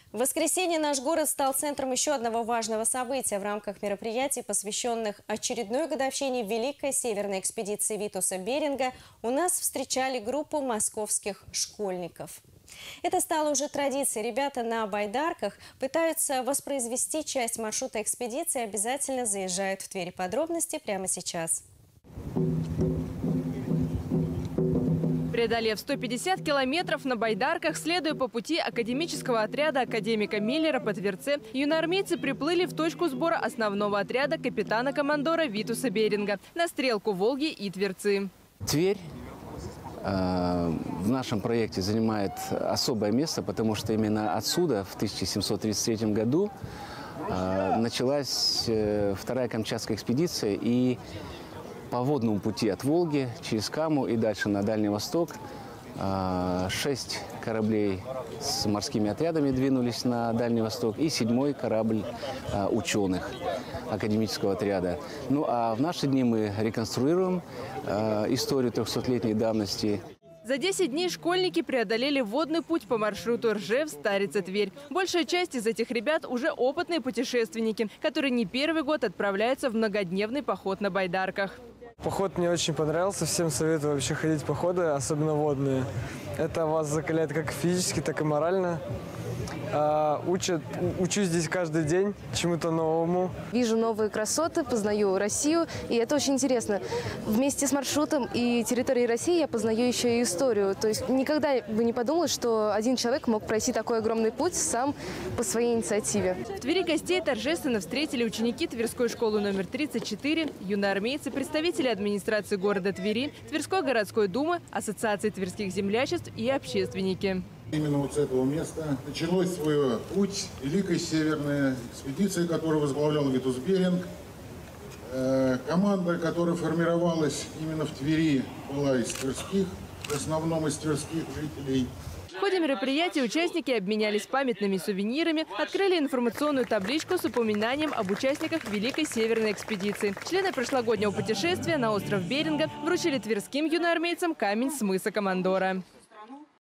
В воскресенье наш город стал центром еще одного важного события в рамках мероприятий, посвященных очередной годовщине Великой Северной экспедиции Витуса Беринга. У нас встречали группу московских школьников. Это стало уже традицией. Ребята на байдарках пытаются воспроизвести часть маршрута экспедиции и обязательно заезжают в Тверь. Подробности прямо сейчас. Преодолев 150 километров на байдарках, следуя по пути академического отряда академика Миллера по Тверце, юноармейцы приплыли в точку сбора основного отряда капитана-командора Витуса Беринга на стрелку Волги и Тверцы. Тверь в нашем проекте занимает особое место, потому что именно отсюда в 1733 году началась вторая Камчатская экспедиция, и по водному пути от Волги через Каму и дальше на Дальний Восток 6 кораблей с морскими отрядами двинулись на Дальний Восток, и 7-й корабль ученых академического отряда. Ну а в наши дни мы реконструируем историю 300-летней давности. За 10 дней школьники преодолели водный путь по маршруту Ржев, Старица, Тверь. Большая часть из этих ребят уже опытные путешественники, которые не первый год отправляются в многодневный поход на байдарках. Поход мне очень понравился. Всем советую вообще ходить в походы, особенно водные. Это вас закаляет как физически, так и морально. Учусь здесь каждый день чему-то новому. Вижу новые красоты, познаю Россию, и это очень интересно. Вместе с маршрутом и территорией России я познаю еще и историю. То есть никогда бы не подумала, что один человек мог пройти такой огромный путь сам по своей инициативе. В Твери гостей торжественно встретили ученики Тверской школы номер 34, юноармейцы, представители администрации города Твери, Тверской городской думы, Ассоциации тверских землячеств и общественники. Именно вот с этого места началось свой путь Великой Северной экспедиции, которую возглавлял Витус Беринг. Команда, которая формировалась именно в Твери, была из тверских, в основном из тверских жителей. В ходе мероприятия участники обменялись памятными сувенирами, открыли информационную табличку с упоминанием об участниках Великой Северной экспедиции. Члены прошлогоднего путешествия на остров Беринга вручили тверским юноармейцам камень с мыса Командора.